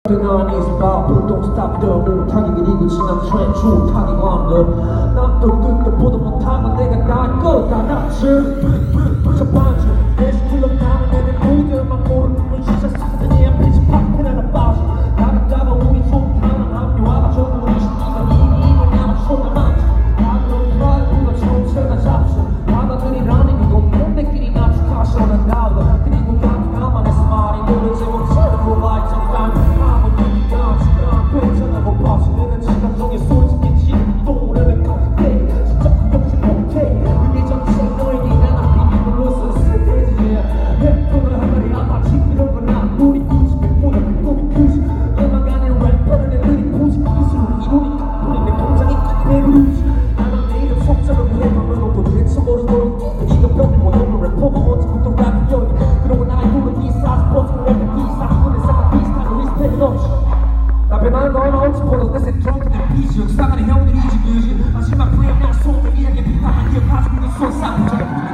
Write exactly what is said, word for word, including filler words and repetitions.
난 이스바프 don't stop the 못하게 그리고 지난 트렌드 타기 건데 남도 뜻도 보도 못하고 내가 나을 거다 납치 첫 번째 내 스킬로 가면 내는 우들만 모르는 진짜 사단이 안 피지 파쿠라는 빠져 나갔다가 우리 좋다는 합리화가 전부 우리 시기가 이미 이걸 남아 손에 많지 나그런 프라이브가 총체가 잡지 바다들이라는 이건 몸매끼리 납축하셔는 나가 그리고 깜깜한에서 말이 노르지 못하는 몰라 잠깐 하고 느끼가 지가 괜찮아 못 봐서 내는 시간 중에 솔직히 지금 또오래는 컴플레이 진짜 역시 못해 그게 전체 너에게 나는 비밀로 쓴 스테이지야 랩돈을 한 마리 아마 지키는 건나 우리 이십백보다 꿈이 크지 음악 안에 랩하는 애들이 보지 기술을 이루니까 우리 내 통장이 배부르지 나만 내 이름 속자를 해보면 도대체 모르도록 네가 병이 못 오는 래퍼가 언제부터 랩이 여기 그러고 나의 꿈은 기사 스포츠 랩은 기사 그래 생각 비슷한 리스펙 넘치 나 변하는 건 언제 보도 내 색종이 내 비지 역사가는 형들이지 그지 마지막 프레임 내 손에 이야기 비판만 기억하지 그는 손 삼죠